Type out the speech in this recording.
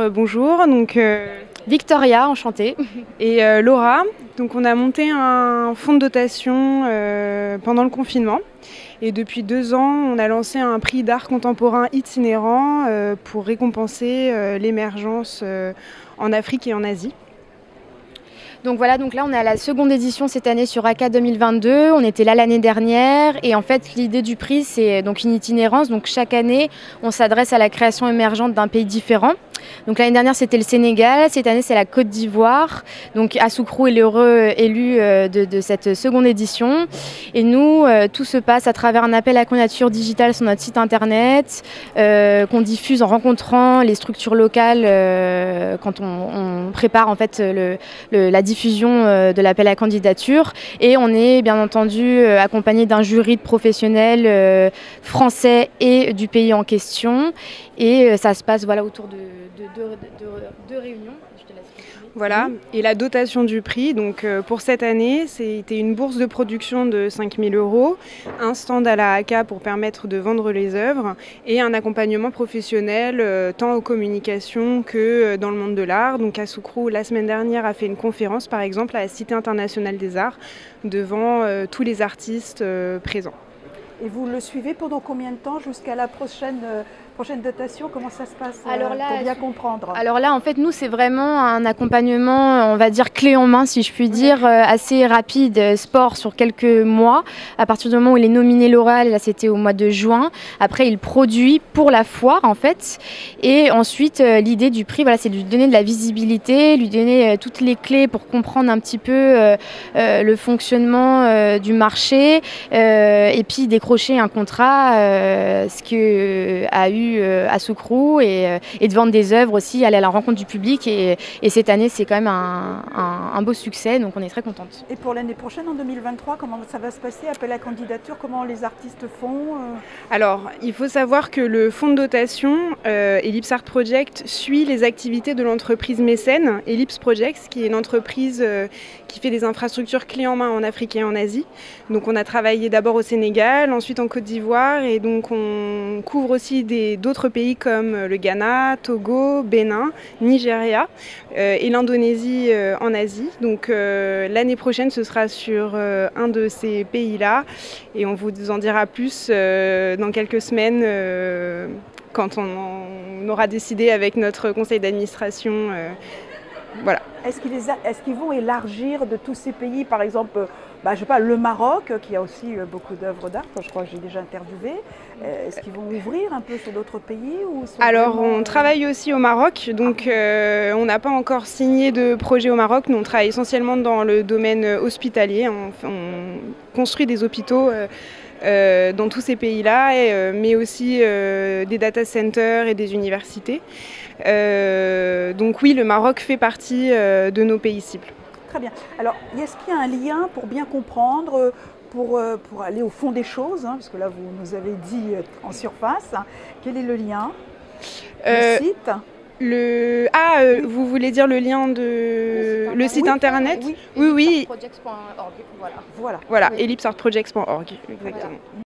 bonjour. Donc, Victoria, enchantée. et Laura. Donc, on a monté un fonds de dotation pendant le confinement. Et depuis 2 ans, on a lancé un prix d'art contemporain itinérant pour récompenser l'émergence en Afrique et en Asie. Donc voilà, donc là on est à la seconde édition cette année sur ACA 2022, on était là l'année dernière et en fait l'idée du prix c'est donc une itinérance, donc chaque année on s'adresse à la création émergente d'un pays différent. Donc l'année dernière c'était le Sénégal, cette année c'est la Côte d'Ivoire, donc Assoukro est l'heureux élu de cette seconde édition et nous tout se passe à travers un appel à candidature digitale sur notre site internet qu'on diffuse en rencontrant les structures locales quand on prépare en fait la diffusion de l'appel à candidature et on est bien entendu accompagné d'un jury de professionnels français et du pays en question et ça se passe voilà, autour de deux réunions. Je te laisse continuer. Voilà, et la dotation du prix, donc pour cette année, c'était une bourse de production de 5 000 €, un stand à la ACA pour permettre de vendre les œuvres et un accompagnement professionnel tant aux communications que dans le monde de l'art. Donc Assoukro, la semaine dernière, a fait une conférence par exemple à la Cité internationale des arts devant tous les artistes présents. Et vous le suivez pendant combien de temps jusqu'à la prochaine dotation? Comment ça se passe Alors là, pour bien comprendre? Alors là, en fait, nous, c'est vraiment un accompagnement, on va dire, clé en main, si je puis dire, assez rapide, sport sur quelques mois. À partir du moment où il est nominé lauréat, là, c'était au mois de juin. Après, il produit pour la foire, en fait. Et ensuite, l'idée du prix, voilà, c'est de lui donner de la visibilité, lui donner toutes les clés pour comprendre un petit peu le fonctionnement du marché et puis décrocher un contrat, ce que a eu Assoukro et de vendre des œuvres aussi, aller à la rencontre du public et cette année c'est quand même un beau succès, donc on est très contente. Et pour l'année prochaine en 2023, comment ça va se passer? Appel à candidature, comment les artistes font? Alors, il faut savoir que le fonds de dotation Ellipse Art Project suit les activités de l'entreprise mécène Ellipse Projects, qui est une entreprise qui fait des infrastructures clés en main en Afrique et en Asie. Donc on a travaillé d'abord au Sénégal, ensuite en Côte d'Ivoire et donc on couvre aussi d'autres pays comme le Ghana, Togo, Bénin, Nigeria et l'Indonésie en Asie. Donc l'année prochaine ce sera sur un de ces pays-là et on vous en dira plus dans quelques semaines quand on aura décidé avec notre conseil d'administration. Voilà. Est-ce qu'ils vont élargir de tous ces pays, par exemple, je sais pas, le Maroc, qui a aussi beaucoup d'œuvres d'art, je crois que j'ai déjà interviewé. Est-ce qu'ils vont ouvrir un peu sur d'autres pays Alors, on travaille aussi au Maroc, donc on n'a pas encore signé de projet au Maroc. Nous, on travaille essentiellement dans le domaine hospitalier. On construit des hôpitaux dans tous ces pays-là, mais aussi des data centers et des universités. Donc oui, le Maroc fait partie de nos pays cibles. Très bien. Alors, est-ce qu'il y a un lien pour bien comprendre, pour aller au fond des choses, parce que là, vous nous avez dit en surface, quel est le lien? Le site? Vous voulez dire le lien de le site internet? Oui. Oui. Ellipseartprojects.org, Voilà, ellipseartprojects.org, exactement. Voilà.